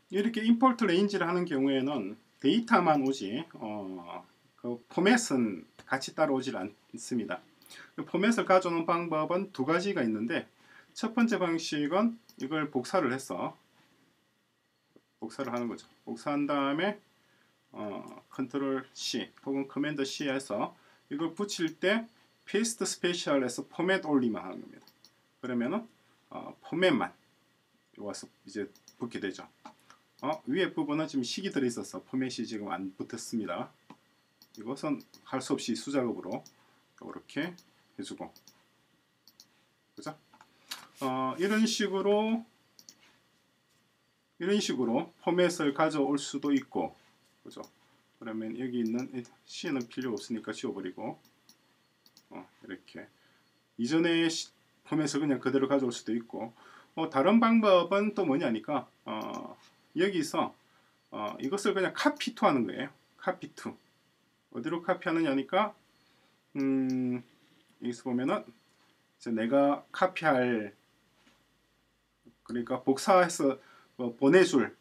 이렇게 임포트 레인지를 하는 경우에는 데이터만 오지 그 포맷은 같이 따라오질 않습니다. 그 포맷을 가져오는 방법은 두 가지가 있는데, 첫 번째 방식은 이걸 복사를 해서 복사를 하는 거죠. 복사한 다음에 컨트롤 C 혹은 커맨드 C 해서 이걸 붙일 때 페이스트 스페셜에서 포맷 올리만 하는 겁니다. 그러면은 포맷만 와서 이제 붙게 되죠. 위에 부분은 지금 식이 들어있어서 포맷이 지금 안 붙었습니다. 이것은 할 수 없이 수작업으로 이렇게 해주고, 그죠? 이런 식으로 포맷을 가져올 수도 있고, 그죠? 그러면 여기 있는 C는 필요 없으니까 지워버리고, 이렇게 이전의 포맷을 그냥 그대로 가져올 수도 있고, 다른 방법은 또 뭐냐니까 여기서 이것을 그냥 카피 투 하는 거예요. 카피 투. 어디로 카피하느냐니까 여기서 보면은 이제 내가 카피할, 그러니까 복사해서 보내줄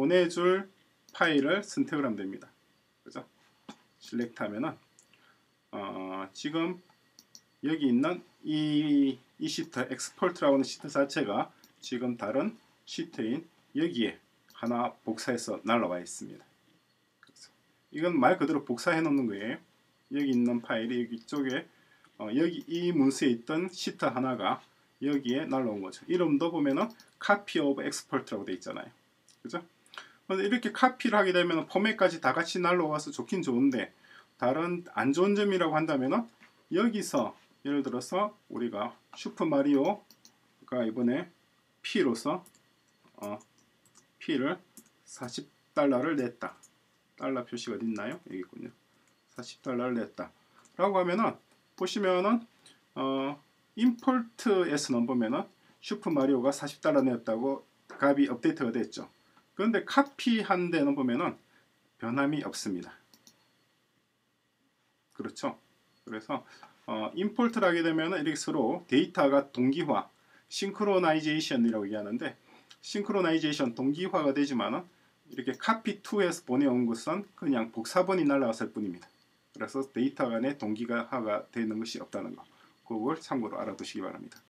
파일을 선택을 하면 됩니다. 그죠? 실렉트 하면은 지금 여기 있는 이 시트, 엑스포트라고 하는 시트 자체가 지금 다른 시트인 여기에 하나 복사해서 날라와 있습니다. 그래서 이건 말 그대로 복사해 놓는 거예요. 여기 있는 파일이 여기 쪽에 여기 이 문서에 있던 시트 하나가 여기에 날라온 거죠. 이름도 보면은 copy of export라고 되어 있잖아요. 그죠? 이렇게 카피를 하게 되면 포맷까지 다 같이 날라와서 좋긴 좋은데, 다른 안 좋은 점이라고 한다면은 여기서 예를 들어서 우리가 슈퍼마리오가 이번에 P로서 P를 40달러를 냈다. 달러 표시가 어디 있나요? 여기 있군요. 40달러를 냈다 라고 하면은 보시면은 임포트에서는 보면은 슈퍼마리오가 40달러 냈다고 값이 업데이트가 됐죠. 그런데 카피한 데는 보면은 변함이 없습니다. 그렇죠? 그래서 임포트를 하게 되면 이렇게 서로 데이터가 동기화, 싱크로나이제이션이라고 얘기하는데, 싱크로나이제이션 동기화가 되지만은 이렇게 카피 투에서 보내온 것은 그냥 복사본이 날라갔을 뿐입니다. 그래서 데이터 간의 동기화가 되는 것이 없다는 거, 그걸 참고로 알아두시기 바랍니다.